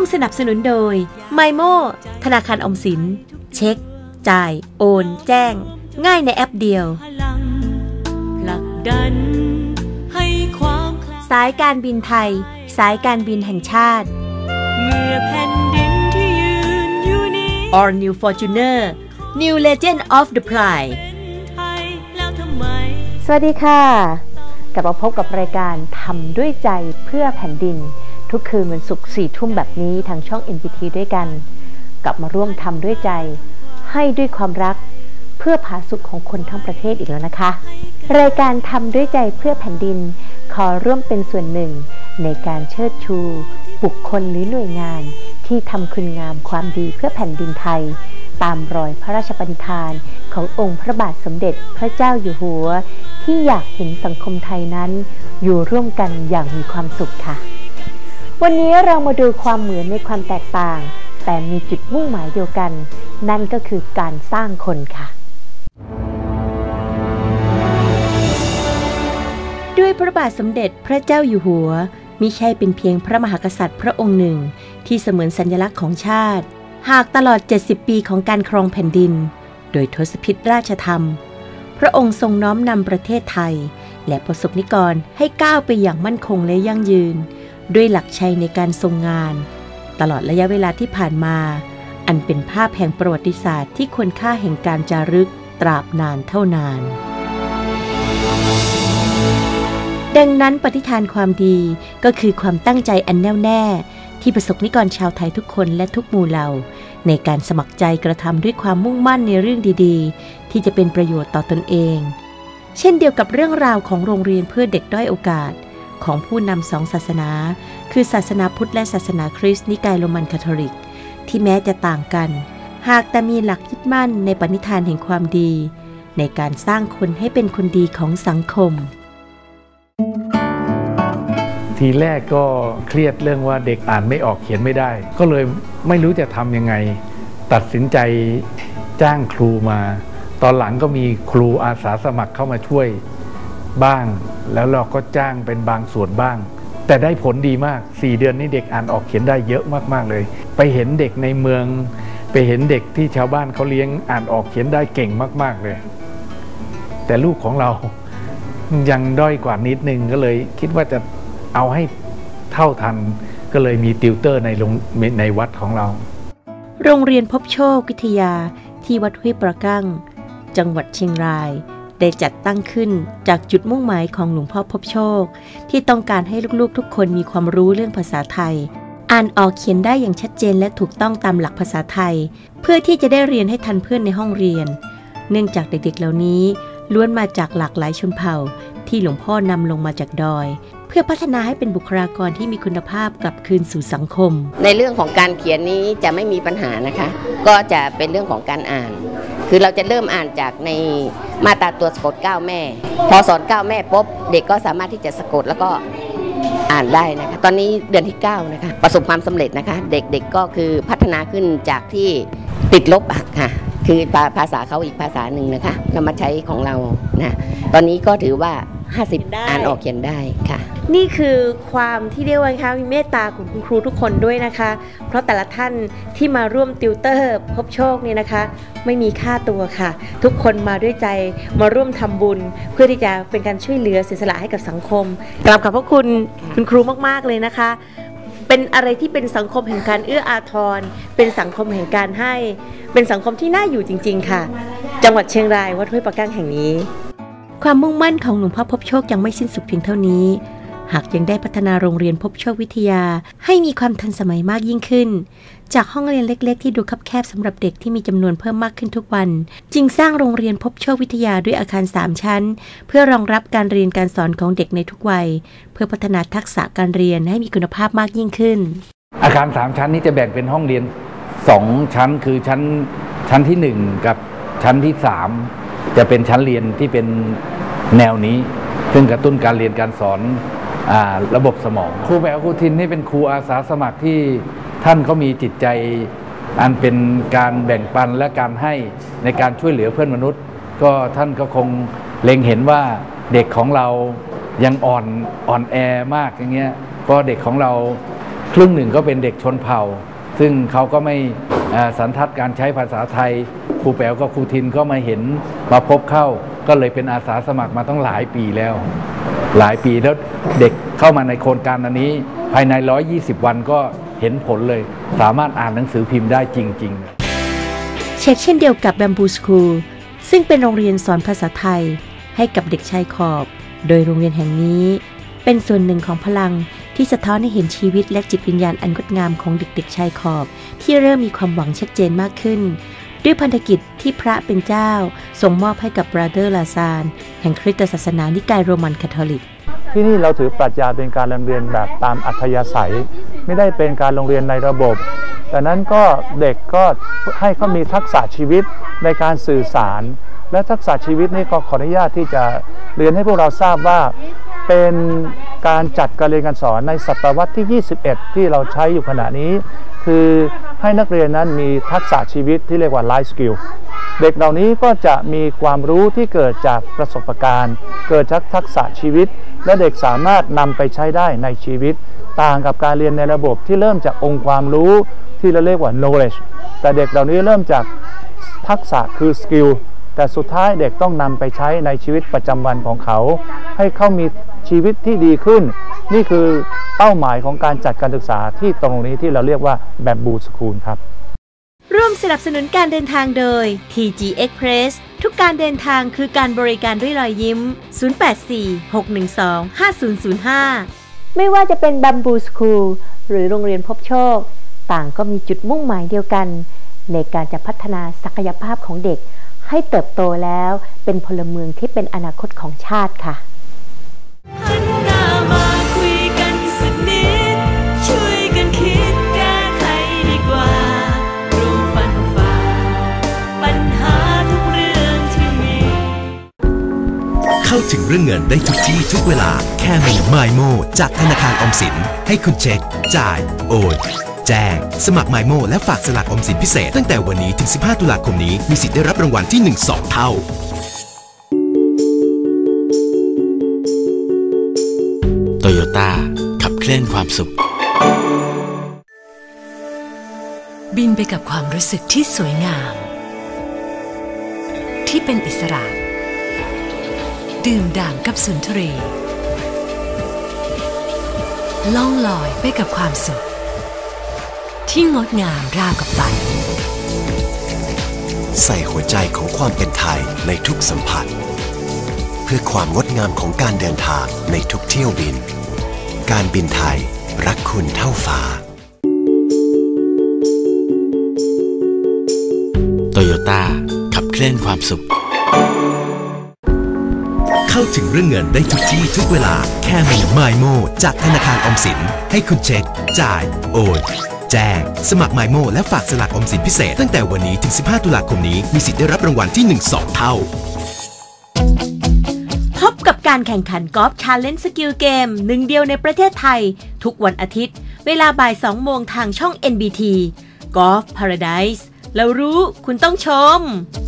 สนับสนุนโดยไมโมธนาคารออมสินเช็คจ่ายโอนแจ้งง่ายในแอปเดียวสายการบินไทยสายการบินแห่งชาติเมื่อแผ่นดินที่ยืนอยู่นี้ All New Fortuner New Legend of the Pride สวัสดีค่ะกลับมาพบกับรายการทำด้วยใจเพื่อแผ่นดินทุกคืนวันศุกร์4 ทุ่มแบบนี้ทางช่อง NPT ด้วยกันกลับมาร่วมทำด้วยใจให้ด้วยความรักเพื่อผาสุขของคนทั้งประเทศอีกแล้วนะคะรายการทำด้วยใจเพื่อแผ่นดินขอร่วมเป็นส่วนหนึ่งในการเชิดชูบุคคลหรือหน่วยงานที่ทำคุณงามความดีเพื่อแผ่นดินไทยตามรอยพระราชปณิธานขององค์พระบาทสมเด็จพระเจ้าอยู่หัวที่อยากเห็นสังคมไทยนั้นอยู่ร่วมกันอย่างมีความสุขค่ะวันนี้เรามาดูความเหมือนในความแตกต่างแต่มีจุดมุ่งหมายเดียวกันนั่นก็คือการสร้างคนค่ะด้วยพระบาทสมเด็จพระเจ้าอยู่หัวมิใช่เป็นเพียงพระมหากษัตริย์พระองค์หนึ่งที่เสมือนสัญลักษณ์ของชาติหากตลอด70 ปีของการครองแผ่นดินโดยทศพิธราชธรรมพระองค์ทรงน้อมนำประเทศไทยและประสบนิกรให้ก้าวไปอย่างมั่นคงและยั่งยืนด้วยหลักชัยในการทรงงานตลอดระยะเวลาที่ผ่านมาอันเป็นภาพแห่งประวัติศาสตร์ที่ควรค่าแห่งการจารึกตราบนานเท่านานดังนั้นปฏิฐานความดีก็คือความตั้งใจอันแน่วแน่ที่ประสบนิกรชาวไทยทุกคนและทุกหมู่เหล่าในการสมัครใจกระทำด้วยความมุ่งมั่นในเรื่องดีๆที่จะเป็นประโยชน์ต่อตนเองเช่นเดียวกับเรื่องราวของโรงเรียนเพื่อเด็กด้อยโอกาสของผู้นำสองศาสนาคือศาสนาพุทธและศาสนาคริสต์นิกายโรมันคาทอลิกที่แม้จะต่างกันหากแต่มีหลักยึดมั่นในปณิธานแห่งความดีในการสร้างคนให้เป็นคนดีของสังคมทีแรกก็เครียดเรื่องว่าเด็กอ่านไม่ออกเขียนไม่ได้ก็เลยไม่รู้จะทำยังไงตัดสินใจจ้างครูมาตอนหลังก็มีครูอาสาสมัครเข้ามาช่วยบ้างแล้วเราก็จ้างเป็นบางส่วนบ้างแต่ได้ผลดีมาก4 เดือนนี้เด็กอ่านออกเขียนได้เยอะมากๆเลยไปเห็นเด็กในเมืองไปเห็นเด็กที่ชาวบ้านเขาเลี้ยงอ่านออกเขียนได้เก่งมากๆเลยแต่ลูกของเรายังด้อยกว่านิดนึงก็เลยคิดว่าจะเอาให้เท่าทันก็เลยมีติวเตอร์ในวัดของเราโรงเรียนพบโชควิทยาที่วัดห้วยปรากั้งจังหวัดเชียงรายได้จัดตั้งขึ้นจากจุดมุ่งหมายของหลวงพ่อพบโชคที่ต้องการให้ลูกๆทุกคนมีความรู้เรื่องภาษาไทยอ่านออกเขียนได้อย่างชัดเจนและถูกต้องตามหลักภาษาไทยเพื่อที่จะได้เรียนให้ทันเพื่อนในห้องเรียนเนื่องจากเด็กๆเหล่านี้ล้วนมาจากหลากหลายชนเผ่าที่หลวงพ่อนำลงมาจากดอยเพื่อพัฒนาให้เป็นบุคลากรที่มีคุณภาพกลับคืนสู่สังคมในเรื่องของการเขียนนี้จะไม่มีปัญหานะคะก็จะเป็นเรื่องของการอ่านคือเราจะเริ่มอ่านจากในมาตราตัวสะกด9 แม่พอสอน9 แม่ปุ๊บเด็กก็สามารถที่จะสะกดแล้วก็อ่านได้นะคะตอนนี้เดือนที่9นะคะประสบความสำเร็จนะคะเด็กๆก็คือพัฒนาขึ้นจากที่ติดลบค่ะคือภาษาเขาอีกภาษาหนึ่งนะคะนำมาใช้ของเรานะตอนนี้ก็ถือว่า50อ่านออกเขียนได้ค่ะนี่คือความที่เรียกว่าค่ะมีเมตตาของคุณครูทุกคนด้วยนะคะเพราะแต่ละท่านที่มาร่วมติวเตอร์พบโชคเนี่ยนะคะไม่มีค่าตัวค่ะทุกคนมาด้วยใจมาร่วมทำบุญเพื่อที่จะเป็นการช่วยเหลือเสียสละให้กับสังคมกราบขอบพระคุณคุณครูมากๆเลยนะคะเป็นอะไรที่เป็นสังคมแห่งการเอื้ออาทรเป็นสังคมแห่งการให้เป็นสังคมที่น่าอยู่จริงๆค่ะจังหวัดเชียงรายวัดห้วยปรากั้งแห่งนี้ความมุ่งมั่นของหลวงพ่อพบโชคยังไม่สิ้นสุดเพียงเท่านี้หากยังได้พัฒนาโรงเรียนพบโชควิทยาให้มีความทันสมัยมากยิ่งขึ้นจากห้องเรียนเล็กๆที่ดูคับแคบสำหรับเด็กที่มีจำนวนเพิ่มมากขึ้นทุกวันจึงสร้างโรงเรียนพบโชควิทยาด้วยอาคาร3 ชั้นเพื่อรองรับการเรียนการสอนของเด็กในทุกวัยเพื่อพัฒนาทักษะการเรียนให้มีคุณภาพมากยิ่งขึ้นอาคาร3 ชั้นนี้จะแบ่งเป็นห้องเรียน2 ชั้นคือชั้นที่1กับชั้นที่3จะเป็นชั้นเรียนที่เป็นแนวนี้ซึ่งกระตุ้นการเรียนการสอนระบบสมองครูแหววครูทินนี่เป็นครูอาสาสมัครที่ท่านก็มีจิตใจอันเป็นการแบ่งปันและการให้ในการช่วยเหลือเพื่อนมนุษย์ก็ท่านก็คงเล็งเห็นว่าเด็กของเรายังอ่อนแอมากอย่างเงี้ยก็เด็กของเราครึ่งหนึ่งก็เป็นเด็กชนเผ่าซึ่งเขาก็ไม่สันทัดการใช้ภาษาไทยครูแป๋วกับครูทินก็มาเห็นมาพบเข้าก็เลยเป็นอาสาสมัครมาตั้งหลายปีแล้วหลายปีแล้วเด็กเข้ามาในโครงการอันนี้ภายใน120 วันก็เห็นผลเลยสามารถอ่านหนังสือพิมพ์ได้จริงๆเช็คเช่นเดียวกับ Bamboo School ซึ่งเป็นโรงเรียนสอนภาษาไทยให้กับเด็กชายขอบโดยโรงเรียนแห่งนี้เป็นส่วนหนึ่งของพลังที่สะท้อนให้เห็นชีวิตและจิตวิญญาณอันงดงามของเด็กๆชายขอบที่เริ่มมีความหวังชัดเจนมากขึ้นด้วยพันธกิจที่พระเป็นเจ้าส่งมอบให้กับบราเดอร์ลาซานแห่งคริสตศาสนานิกายโรมันคาทอลิกที่นี่เราถือปรัชญาเป็นการเรียนแบบตามอัธยาศัยไม่ได้เป็นการโรงเรียนในระบบดังนั้นก็เด็กก็ให้เขามีทักษะชีวิตในการสื่อสารและทักษะชีวิตนี่ก็ขออนุญาตที่จะเรียนให้พวกเราทราบว่าเป็นการจัดการเรียนการสอนในศตวรรษที่21ที่เราใช้อยู่ขณะนี้คือให้นักเรียนนั้นมีทักษะชีวิตที่เรียกว่า life skill เด็กเหล่านี้ก็จะมีความรู้ที่เกิดจากประสบการณ์เกิดจากทักษะชีวิตและเด็กสามารถนำไปใช้ได้ในชีวิตต่างกับการเรียนในระบบที่เริ่มจากองค์ความรู้ที่เราเรียกว่า knowledge แต่เด็กเหล่านี้เริ่มจากทักษะคือ skill แต่สุดท้ายเด็กต้องนำไปใช้ในชีวิตประจำวันของเขาให้เขามีชีวิตที่ดีขึ้นนี่คือเป้าหมายของการจัดการศึกษาที่ตรงนี้ที่เราเรียกว่า Bamboo School ครับร่วมสนับสนุนการเดินทางโดย TG Express ทุกการเดินทางคือการบริการด้วยรอยยิ้ม 0846125005 ไม่ว่าจะเป็น Bamboo School หรือโรงเรียนพบโชคต่างก็มีจุดมุ่งหมายเดียวกันในการจะพัฒนาศักยภาพของเด็กให้เติบโตแล้วเป็นพลเมืองที่เป็นอนาคตของชาติค่ะหันหน้ามาคุยกันสักนิดช่วยกันคิดแก้ไขดีกว่าร่วมฟันฝ่าปัญหาทุกเรื่องที่มีเข้าถึงเรื่องเงินได้ทุกที่ทุกเวลาแค่มี MyMo จากธนาคารออมสินให้คุณเช็คจ่ายโอนแจ้งสมัคร MyMo และฝากสลากออมสินพิเศษตั้งแต่วันนี้ถึง15 ตุลาคมนี้มีสิทธิ์ได้รับรางวัลที่ 1-2 เท่าโตโยต้าขับเคลื่อนความสุขบินไปกับความรู้สึกที่สวยงามที่เป็นอิสระดื่มด่ำกับสุนทรีล่องลอยไปกับความสุขที่งดงามราวกับฝันใส่หัวใจของความเป็นไทยในทุกสัมผัสเพื่อความงดงามของการเดินทางในทุกเที่ยวบินการบินไทยรักคุณเท่าฟ้าโตโยต้าขับเคลื่อนความสุขเข้าถึงเรื่องเงินได้ทุกที่ทุกเวลาแค่มี MyMo จากธนาคารออมสินให้คุณเช็คจ่ายโอนแจ้งสมัคร MyMo และฝากสลากออมสินพิเศษตั้งแต่วันนี้ถึง15 ตุลาคมนี้มีสิทธิ์ได้รับรางวัลที่ 1-2 เท่าพบกับการแข่งขันกอล์ฟ Challenge Skill Game หนึ่งเดียวในประเทศไทยทุกวันอาทิตย์เวลาบ่าย 2 โมงทางช่อง NBT Golf Paradise แล้วรู้คุณต้องชม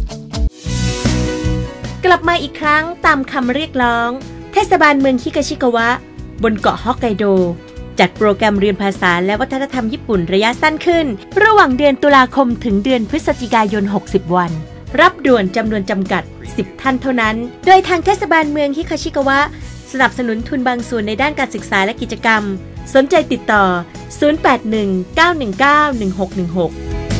กลับมาอีกครั้งตามคำเรียกร้องเทศบาลเมืองฮิกาชิกาวะบนเกาะฮอกไกโดจัดโปรแกรมเรียนภาษาและวัฒนธรรมญี่ปุ่นระยะสั้นขึ้นระหว่างเดือนตุลาคมถึงเดือนพฤศจิกายน60 วันรับด่วนจำนวนจำกัด10 ท่านเท่านั้นโดยทางเทศบาลเมืองฮิคาชิกาวะสนับสนุนทุนบางส่วนในด้านการศึกษาและกิจกรรมสนใจติดต่อ 0819191616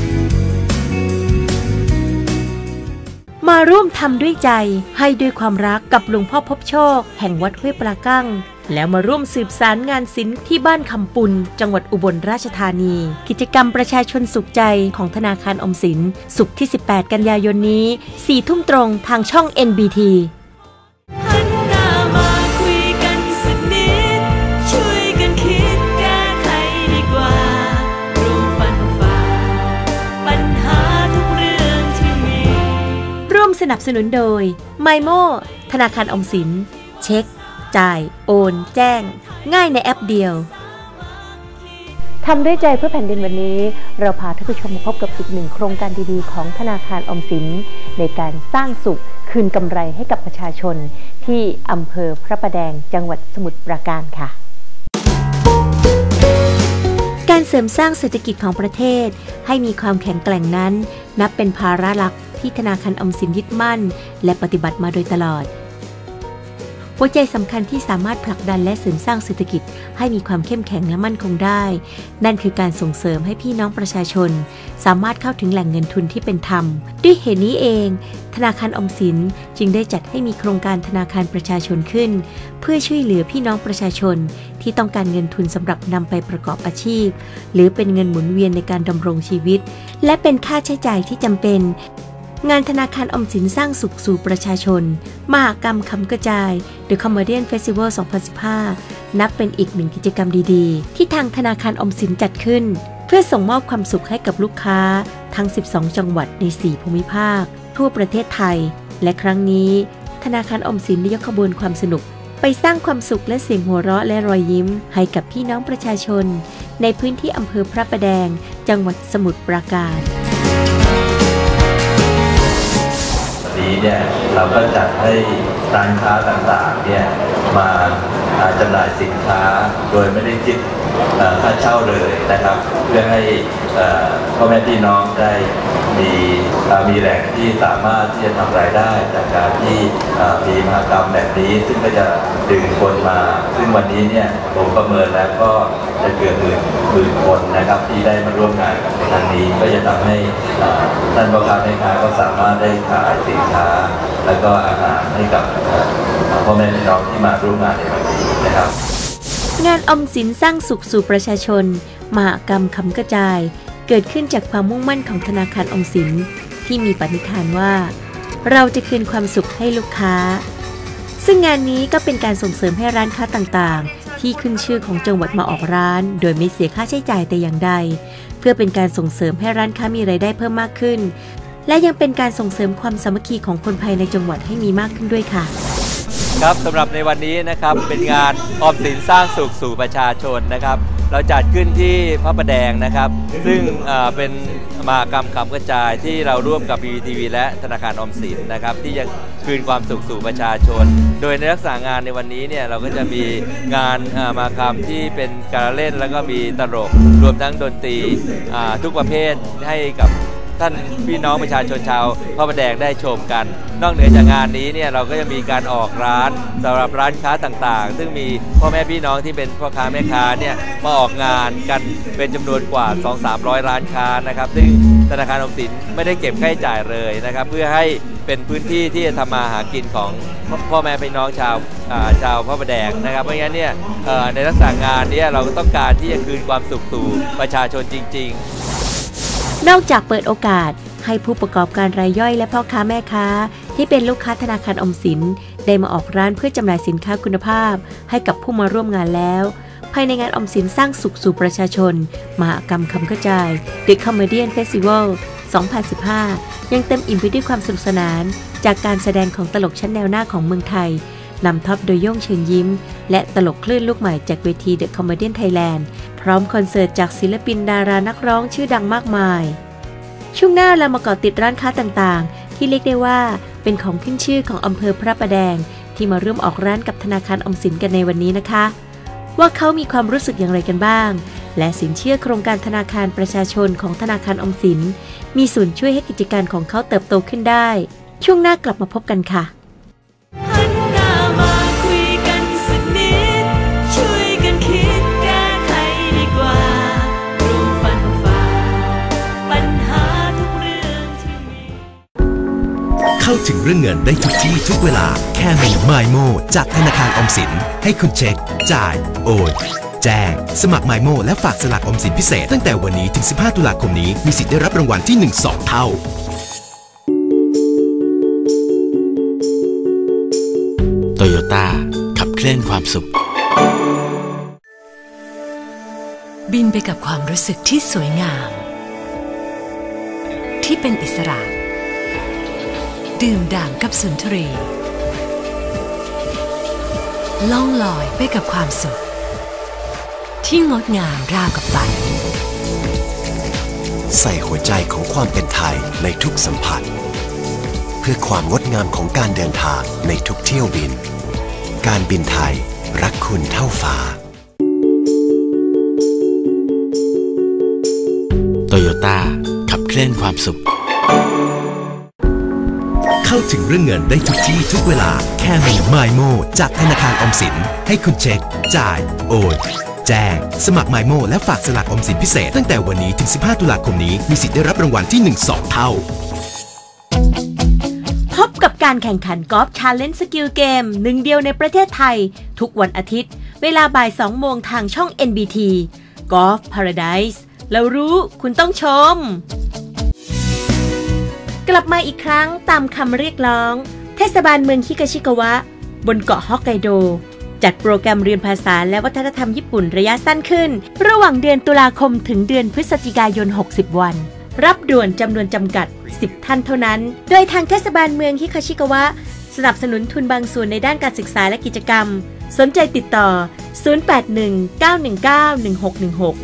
มาร่วมทำด้วยใจให้ด้วยความรักกับหลวงพ่อพบโชคแห่งวัดห้วยปลากั้งแล้วมาร่วมสืบสารงานศิลป์ที่บ้านคำปุนจังหวัดอุบลราชธานีกิจกรรมประชาชนสุขใจของธนาคารออมสินศุกร์ที่ 18 กันยายนนี้ 4 ทุ่มตรงทางช่อง NBT หันหน้ามาคุยกันสักนิดช่วยกันคิดแก้ไขดีกว่าร่วมฟันฝ่าปัญหาทุกเรื่องที่มีร่วมสนับสนุนโดย MyMo ธนาคารออมสินเช็คจ่ายโอนแจ้งง่ายในแอปเดียวทำด้วยใจเพื่อแผ่นดินวันนี้เราพาท่านผู้ชมมาพบกับอีกหนึ่งโครงการดีๆของธนาคารออมสินในการสร้างสุขคืนกำไรให้กับประชาชนที่อำเภอพระประแดงจังหวัดสมุทรปราการค่ะการเสริมสร้างเศรษฐกิจของประเทศให้มีความแข็งแกร่งนั้นนับเป็นภาระหลักที่ธนาคารออมสินยึดมั่นและปฏิบัติมาโดยตลอดหัวใจสำคัญที่สามารถผลักดันและเสริมสร้างเศรษฐกิจให้มีความเข้มแข็งและมั่นคงได้นั่นคือการส่งเสริมให้พี่น้องประชาชนสามารถเข้าถึงแหล่งเงินทุนที่เป็นธรรมด้วยเหตุนี้เองธนาคารออมสินจึงได้จัดให้มีโครงการธนาคารประชาชนขึ้นเพื่อช่วยเหลือพี่น้องประชาชนที่ต้องการเงินทุนสำหรับนำไปประกอบอาชีพหรือเป็นเงินหมุนเวียนในการดำรงชีวิตและเป็นค่าใช้จ่ายที่จำเป็นงานธนาคารออมสินสร้างสุขสู่ประชาชนมหกรรมคำกระจาย The Comedian Festival 2015 นับเป็นอีกหนึ่งกิจกรรมดีๆที่ทางธนาคารออมสินจัดขึ้นเพื่อส่งมอบความสุขให้กับลูกค้าทั้ง 12 จังหวัดใน 4 ภูมิภาคทั่วประเทศไทยและครั้งนี้ธนาคารออมสินได้ยกขบวนความสนุกไปสร้างความสุขและเสียงหัวเราะและรอยยิ้มให้กับพี่น้องประชาชนในพื้นที่อำเภอพระประแดงจังหวัดสมุทรปราการนี้เนี่ยเราก็จัดให้ร้านค้าต่างๆเนี่ยมาจำหน่ายสินค้าโดยไม่ได้คิดค่าเช่าเลยนะครับเพื่อให้พ่อแม่พี่น้องได้มีแหล่งที่สามารถที่จะทำรายได้จากการที่มีมหกรรมแบบนี้ซึ่งก็จะดึงคนมาซึ่งวันนี้เนี่ยผมประเมินแล้วก็จะเกือบหมื่นคนนะครับที่ได้มาร่วมงานกับทางนี้ก็จะทำให้ท่านพ่อค้าแม่ค้าก็สามารถได้ขายสินค้าแล้วก็อาหารให้กับพ่อแม่พี่น้องที่มาร่วมงานในวันนี้นะครับงานออมสินสร้างสุขสู่ประชาชนมหกรรมคำกระจายเกิดขึ้นจากความมุ่งมั่นของธนาคารออมสินที่มีปณิธานว่าเราจะคืนความสุขให้ลูกค้าซึ่งงานนี้ก็เป็นการส่งเสริมให้ร้านค้าต่างๆที่ขึ้นชื่อของจังหวัดมาออกร้านโดยไม่เสียค่าใช้จ่ายแต่อย่างใดเพื่อเป็นการส่งเสริมให้ร้านค้ามีรายได้เพิ่มมากขึ้นและยังเป็นการส่งเสริมความสามัคคีของคนภายในจังหวัดให้มีมากขึ้นด้วยค่ะครับสำหรับในวันนี้นะครับเป็นงานออมสินสร้างสุขสู่ประชาชนนะครับเราจัดขึ้นที่พระประแดงนะครับซึ่งเป็นมหกรรมคำกระจายที่เราร่วมกับ BBTV และธนาคารออมสินนะครับที่จะคืนความสุขสู่ประชาชนโดยในลักษณะงานในวันนี้เนี่ยเราก็จะมีงานมหกรรมที่เป็นการเล่นแล้วก็มีตลกรวมทั้งดนตรีทุกประเภทให้กับท่านพี่น้องประชาชนชาวพระประแดงได้ชมกันนอกเหนือจากงานนี้เนี่ยเราก็จะมีการออกร้านสำหรับร้านค้าต่างๆซึ่งมีพ่อแม่พี่น้องที่เป็นพ่อค้าแม่ค้าเนี่ยมาออกงานกันเป็นจำนวนกว่า 200-300 ร้านค้านะครับซึ่งธนาคารออมสินไม่ได้เก็บค่าใช้จ่ายเลยนะครับเพื่อให้เป็นพื้นที่ที่จะทำมาหากินของพ่อแม่พี่น้องชาวพระประแดงนะครับเพราะงั้นเนี่ยในลักษณะงานนี้เราก็ต้องการที่จะคืนความสุขสู่ประชาชนจริงๆนอกจากเปิดโอกาสให้ผู้ประกอบการรายย่อยและพ่อค้าแม่ค้าที่เป็นลูกค้าธนาคารออมสินได้มาออกร้านเพื่อจำหน่ายสินค้าคุณภาพให้กับผู้มาร่วมงานแล้วภายในงานออมสินสร้างสุขสู่ประชาชนมหกรรมคำกระจาย The Comedian Festival 2015 ยังเต็มอิ่มไปด้วยความสนุกสนานจากการแสดงของตลกชั้นแนวหน้าของเมืองไทยนำทัพโดยโย่งเชิญยิ้มและตลกคลื่นลูกใหม่จากเวที The Comedian Thailand พร้อมคอนเสิร์ตจากศิลปินดารานักร้องชื่อดังมากมายช่วงหน้าเรามาเกาะติดร้านค้าต่างๆที่เรียกได้ว่าเป็นของขึ้นชื่อของอำเภอพระประแดงที่มาร่วมออกร้านกับธนาคารออมสินกันในวันนี้นะคะว่าเขามีความรู้สึกอย่างไรกันบ้างและสินเชื่อโครงการธนาคารประชาชนของธนาคารออมสินมีส่วนช่วยให้กิจการของเขาเติบโตขึ้นได้ช่วงหน้ากลับมาพบกันค่ะเข้าถึงเรื่องเงินได้ทุกที่ทุกเวลาแค่มี MyMo จากธนาคารออมสินให้คุณเช็คจ่ายโอนแจ้งสมัคร MyMo และฝากสลากออมสินพิเศษตั้งแต่วันนี้ถึง15 ตุลาคมนี้มีสิทธิ์ได้รับรางวัลที่ 1-2 เท่าโตโยต้าขับเคลื่อนความสุขบินไปกับความรู้สึกที่สวยงามที่เป็นอิสระดื่มด่ำกับสุนทรีล่องลอยไปกับความสุขที่งดงามราวกับฝันใส่หัวใจของความเป็นไทยในทุกสัมผัสเพื่อความงดงามของการเดินทางในทุกเที่ยวบินการบินไทยรักคุณเท่าฟ้าโตโยต้าขับเคลื่อนความสุขเข้าถึงเรื่องเงินได้ทุกที่ทุกเวลาแค่มี MyMo จากธนาคารออมสินให้คุณเช็คจ่ายโอนแจ้งสมัคร MyMo และฝากสลากออมสินพิเศษตั้งแต่วันนี้ถึง15 ตุลาคมนี้มีสิทธิ์ได้รับรางวัลที่ 1-2 เท่าพบกับการแข่งขันกอล์ฟชาเลนจ์สกิลเกมหนึ่งเดียวในประเทศไทยทุกวันอาทิตย์เวลาบ่าย 2 โมงทางช่อง NBT Golf Paradise แล้วรู้คุณต้องชมกลับมาอีกครั้งตามคำเรียกร้องเทศบาลเมืองฮิกาชิกาวะบนเกาะฮอกไกโดจัดโปรแกรมเรียนภาษาและวัฒนธรรมญี่ปุ่นระยะสั้นขึ้นระหว่างเดือนตุลาคมถึงเดือนพฤศจิกายน60 วันรับด่วนจำนวนจำกัด10ท่านเท่านั้นโดยทางเทศบาลเมืองฮิคาชิกาวะสนับสนุนทุนบางส่วนในด้านการศึกษาและกิจกรรมสนใจติดต่อ0819191616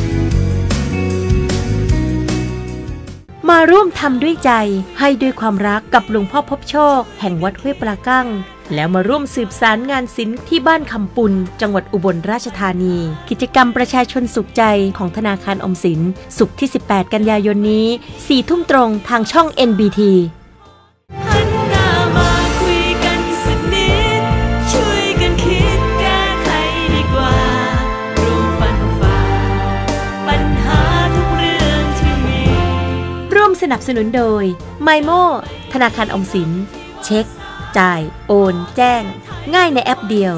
มาร่วมทำด้วยใจให้ด้วยความรักกับหลวงพ่อพบโชคแห่งวัดห้วยปลากั้งแล้วมาร่วมสืบสารงานศิลป์ที่บ้านคำปุนจังหวัดอุบลราชธานีกิจกรรมประชาชนสุขใจของธนาคารออมสินศุกร์ที่18 กันยายนนี้ 4 ทุ่มตรงทางช่อง NBTสนับสนุนโดย MyMo ธนาคารออมสินเช็คจ่ายโอนแจ้งง่ายในแอปเดียว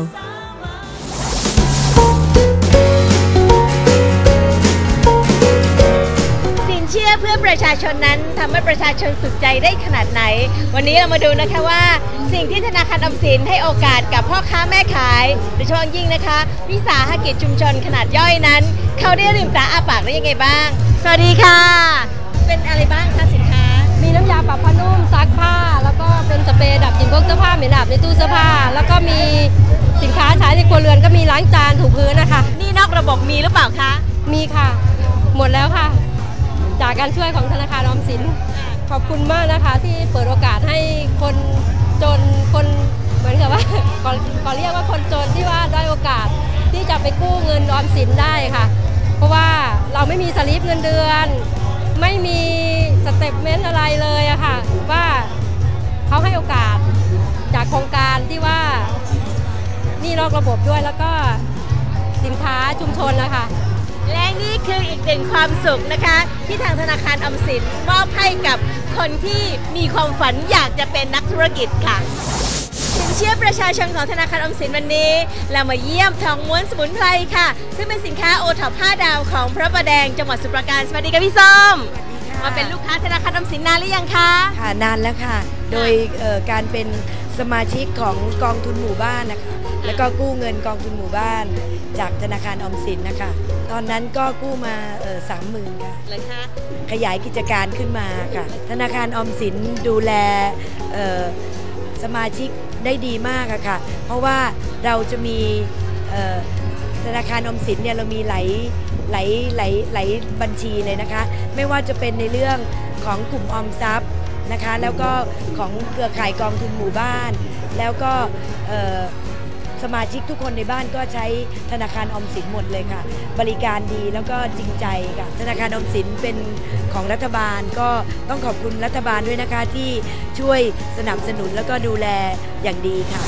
สินเชื่อเพื่อประชาชนนั้นทำให้ประชาชนสุขใจได้ขนาดไหนวันนี้เรามาดูนะคะว่าสิ่งที่ธนาคารออมสินให้โอกาสกับพ่อค้าแม่ขายโดยเฉพาะยิ่งนะคะวิสาหกิจชุมชนขนาดย่อยนั้นเขาได้ลืมตาอ้าปากได้ยังไงบ้างสวัสดีค่ะเป็นอะไรบ้างคะสินค้ามีน้ำยาปรับผ้านุ่มซักผ้าแล้วก็เป็นสเปรย์ดับกลิ่นพวกเสื้อผ้าเหม็นอับในตู้เสื้อผ้าแล้วก็มีสินค้าใช้ในครัวเรือนก็มีล้างจานถูพื้นนะคะนี่นอกระบบมีหรือเปล่าคะมีค่ะหมดแล้วค่ะจากการช่วยของธนาคารออมสินขอบคุณมากนะคะที่เปิดโอกาสให้คนจนคนเหมือนกับว่าขอเรียกว่าคนจนที่ว่าได้โอกาสที่จะไปกู้เงินออมสินได้ค่ะเพราะว่าเราไม่มีสลิปเงินเดือนไม่มีสเตทเมนต์อะไรเลยอะค่ะว่าเขาให้โอกาสจากโครงการที่ว่านี่นอกระบบด้วยแล้วก็สินค้าชุมชนนะคะและนี่คืออีกหนึ่งความสุขนะคะที่ทางธนาคารออมสินมอบให้กับคนที่มีความฝันอยากจะเป็นนักธุรกิจค่ะสินเชื่อประชาชนของธนาคารออมสินวันนี้เรามาเยี่ยมทองม้วนสมุนไพรค่ะซึ่งเป็นสินค้าโอท็อป5 ดาวของพระประแดงจังหวัดสมุทรปราการสวัสดีค่ะพี่ส้มมาเป็นลูกค้าธนาคารออมสินนานหรือยังคะค่ะนานแล้วค่ะโดยการเป็นสมาชิกของกองทุนหมู่บ้านนะคะแล้วก็กู้เงินกองทุนหมู่บ้านจากธนาคารออมสินนะคะตอนนั้นก็กู้มา30,000ค่ะเลยคะขยายกิจการขึ้นมาค่ะธนาคารออมสินดูแลสมาชิกได้ดีมากอะค่ะเพราะว่าเราจะมีธนาคารออมสินเนี่ยเรามีหลายบัญชีเลยนะคะไม่ว่าจะเป็นในเรื่องของกลุ่มออมทรัพย์นะคะแล้วก็ของเครือข่ายกองทุนหมู่บ้านแล้วก็สมาชิกทุกคนในบ้านก็ใช้ธนาคารออมสินหมดเลยค่ะบริการดีแล้วก็จริงใจค่ะธนาคารออมสินเป็นของรัฐบาลก็ต้องขอบคุณรัฐบาลด้วยนะคะที่ช่วยสนับสนุนแล้วก็ดูแลอย่างดีค่ะ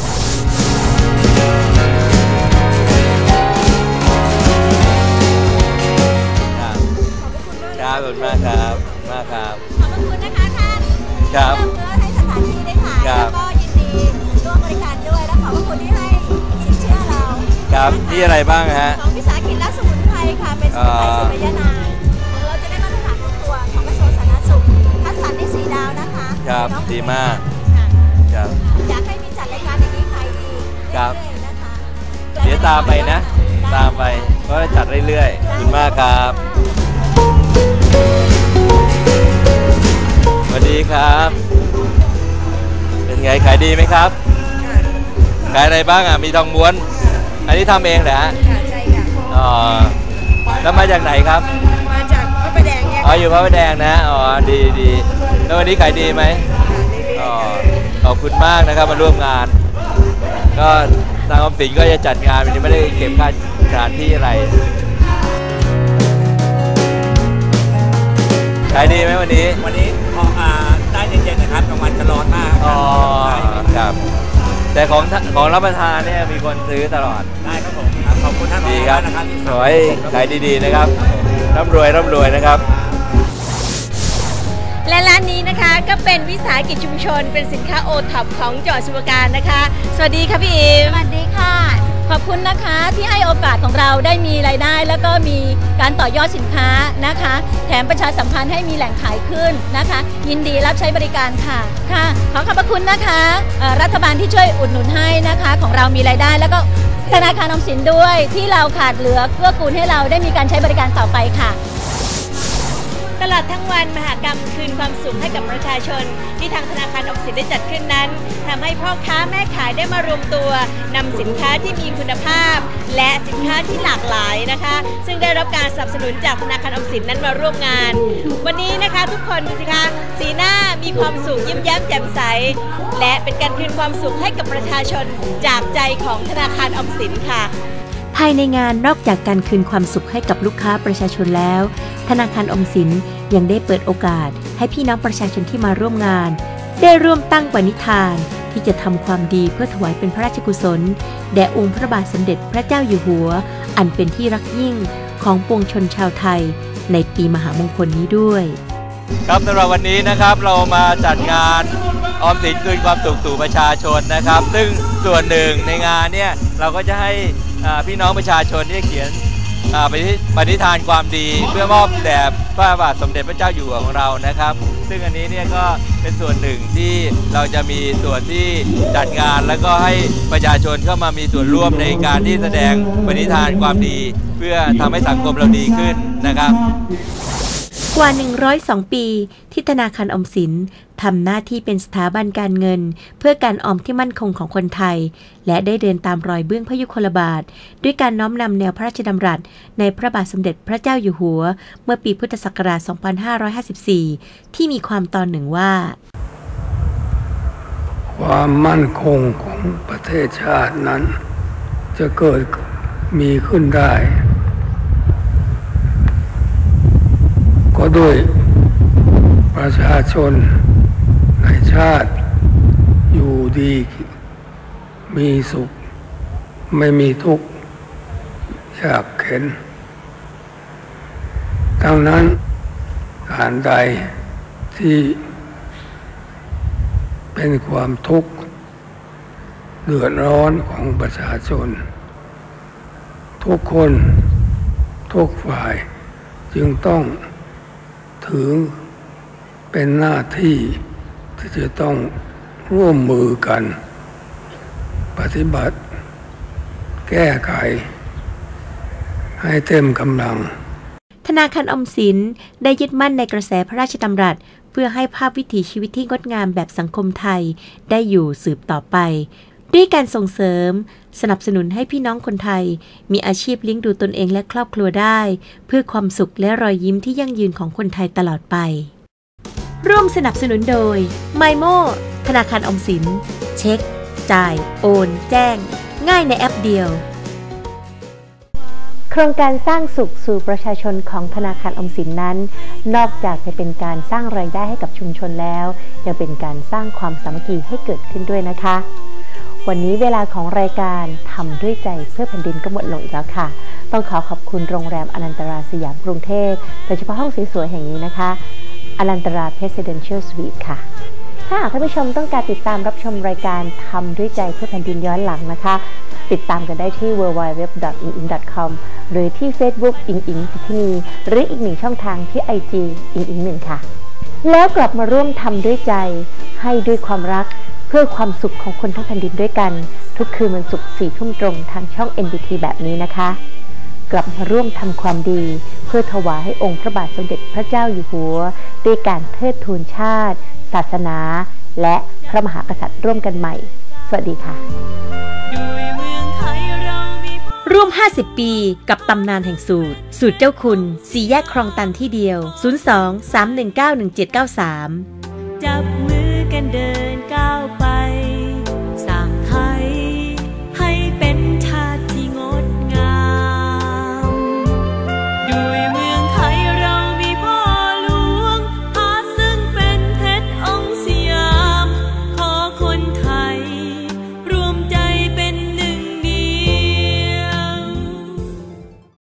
ขอบคุณมากครับมากครับขอบคุณนะคะท่านครับเพื่อให้สถานที่ได้ขายแล้วก็ยินดีร่วมบริการด้วยและขอบคุณที่ให้สินเชื่อเราครับที่อะไรบ้างฮะของวิสาหกิจและสมุนไพรค่ะเป็นสมุนไพรสุริยนามเราจะได้มาตรฐานทุกตัวของกระทรวงสาธารณสุขคัดสรรที่4 ดาวนะคะครับดีมากครับอยากให้มีจัดรายการอย่างนี้ขายดีครับเดี๋ยวตามไปนะตามไปก็จัดเรื่อยๆขอบคุณมากครับสวัสดีครับเป็นไงขายดีไหมครับขายอะไรบ้างอ่ะมีทองม้วนอันนี้ทำเองเหรอฮะใช่ค่ะอ๋อแล้วมาจากไหนครับมาจากพระประแดงเนี่ยอ๋ออยู่พระประแดงนะอ๋อดีแล้ววันนี้ขายดีไหมอ๋อขอบคุณมากนะครับมาร่วมงานก็ทางออมสินก็จะจัดงานวันนี้ไม่ได้เก็บค่าสถานที่อะไรายดีไหมวันนี้ได้เย็นๆนะครับกลางวันจะร้อนมากอ๋อครับแต่ของรับประทานเนี่ยมีคนซื้อตลอดได้ครับผมขอบคุณท่านดีครับขอให้ขายดีๆนะครับร่ำรวยนะครับและร้านนี้นะคะก็เป็นวิสาหกิจชุมชนเป็นสินค้าโอท็อปของจังหวัดสมุทรปราการนะคะสวัสดีค่ะพี่อิมสวัสดีค่ะขอบคุณนะคะที่ให้โอกาสของเราได้มีรายได้แล้วก็มีการต่อยอดสินค้านะคะแถมประชาสัมพันธ์ให้มีแหล่งขายขึ้นนะคะยินดีรับใช้บริการค่ะขอขอบพระคุณนะคะรัฐบาลที่ช่วยอุดหนุนให้นะคะของเรามีรายได้แล้วก็ธนาคารออมสินด้วยที่เราขาดเหลือเกื้อกูลให้เราได้มีการใช้บริการต่อไปค่ะตลอดทั้งวันมหกรรมคืนความสุขให้กับประชาชนที่ทางธนาคารออมสินได้จัดขึ้นนั้นทำให้พ่อค้าแม่ขายได้มารวมตัวนำสินค้าที่มีคุณภาพและสินค้าที่หลากหลายนะคะซึ่งได้รับการสนับสนุนจากธนาคารออมสินนั้นมาร่วมงานวันนี้นะคะทุกคนดูสิคะสีหน้ามีความสุขยิ้มแย้มแจ่มใสและเป็นการคืนความสุขให้กับประชาชนจากใจของธนาคารออมสินค่ะภายในงานนอกจากการคืนความสุขให้กับลูกค้าประชาชนแล้วธนาคารออมสินยังได้เปิดโอกาสให้พี่น้องประชาชนที่มาร่วมงานได้ร่วมตั้งปณิธานที่จะทำความดีเพื่อถวายเป็นพระราชกุศลแด่องค์พระบาทสมเด็จพระเจ้าอยู่หัวอันเป็นที่รักยิ่งของปวงชนชาวไทยในปีมหามงคลนี้ด้วยครับสำหรับวันนี้นะครับเรามาจัดงานออมสินคืนความสุขสู่ประชาชนนะครับซึ่งส่วนหนึ่งในงานเนี่ยเราก็จะให้พี่น้องประชาชนที่เขียนปณิธานความดีเพื่อมอบแด่พระบาทสมเด็จพระเจ้าอยู่หัวของเรานะครับซึ่งอันนี้เนี่ยก็เป็นส่วนหนึ่งที่เราจะมีส่วนที่จัดงานแล้วก็ให้ประชาชนเข้ามามีส่วนร่วมในการที่แสดงปณิธานความดีเพื่อทำให้สังคมเราดีขึ้นนะครับกว่า102ปีที่ธนาคารออมสินทำหน้าที่เป็นสถาบันการเงินเพื่อการออมที่มั่นคงของคนไทยและได้เดินตามรอยเบื้องพระยุคลบาทด้วยการน้อมนำแนวพระราชดำรัสในพระบาทสมเด็จพระเจ้าอยู่หัวเมื่อปีพุทธศักราช 2554 ที่มีความตอนหนึ่งว่าความมั่นคงของประเทศชาตินั้นจะเกิดมีขึ้นได้ก็ด้วยประชาชนในชาติอยู่ดีมีสุขไม่มีทุกข์ยากเข็ญดังนั้นการใดที่เป็นความทุกข์เดือดร้อนของประชาชนทุกคนทุกฝ่ายจึงต้องถือเป็นหน้าที่ที่จะต้องร่วมมือกันปฏิบัติแก้ไขให้เต็มกำลังธนาคารออมสินได้ยึดมั่นในกระแสพระราชดำรัสเพื่อให้ภาพวิถีชีวิตที่งดงามแบบสังคมไทยได้อยู่สืบต่อไปด้วยการส่งเสริมสนับสนุนให้พี่น้องคนไทยมีอาชีพเลี้ยงดูตนเองและครอบครัวได้เพื่อความสุขและรอยยิ้มที่ยั่งยืนของคนไทยตลอดไปร่วมสนับสนุนโดยไมโมธนาคารออมสินเช็คจ่ายโอนแจ้งง่ายในแอปเดียวโครงการสร้างสุขสู่ประชาชนของธนาคารออมสินนั้นนอกจากจะเป็นการสร้างรายได้ให้กับชุมชนแล้วยังเป็นการสร้างความสามัคคีให้เกิดขึ้นด้วยนะคะวันนี้เวลาของรายการทำด้วยใจเพื่อแผ่นดินก็หมดลงอีกแล้วค่ะต้องขอบคุณโรงแรมอนันตราสยามกรุงเทพโดยเฉพาะห้องสวยๆแห่งนี้นะคะอนันตรา Presidential Suite ค่ะถ้าท่านผู้ชมต้องการติดตามรับชมรายการทำด้วยใจเพื่อแผ่นดินย้อนหลังนะคะติดตามกันได้ที่ www.inging.com หรือที่ Facebook อิงอิงสิทธินีหรืออีกหนึ่งช่องทางที่ IG อิงอิง1ค่ะแล้วกลับมาร่วมทำด้วยใจให้ด้วยความรักเพื่อความสุขของคนทั้งแผ่นดินด้วยกันทุกคืนวันศุกร์ 4 ทุ่มตรงทางช่อง NBT แบบนี้นะคะกลับมาร่วมทำความดีเพื่อถวายให้องค์พระบาทสมเด็จพระเจ้าอยู่หัวด้วยการเทิดทูนชาติศาสนาและพระมหากษัตริย์ร่วมกันใหม่สวัสดีค่ะร่วม50 ปีกับตำนานแห่งสูตรเจ้าคุณ4 แยกคลองตันที่เดียว 02-319-1793 จับมือกันเดินก้าวไป